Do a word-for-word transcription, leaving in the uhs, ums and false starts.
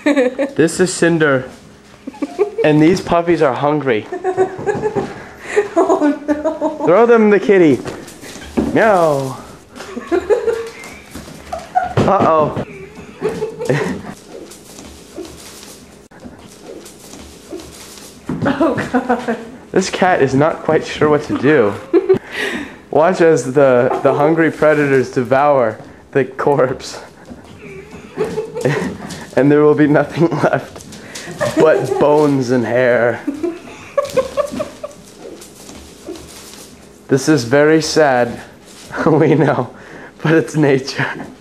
This is Cinder. And these puppies are hungry. Oh no. Throw them the kitty. Meow. Uh-oh. Oh god. This cat is not quite sure what to do. Watch as the, the hungry predators devour the corpse. And there will be nothing left but bones and hair. This is very sad, we know, but it's nature.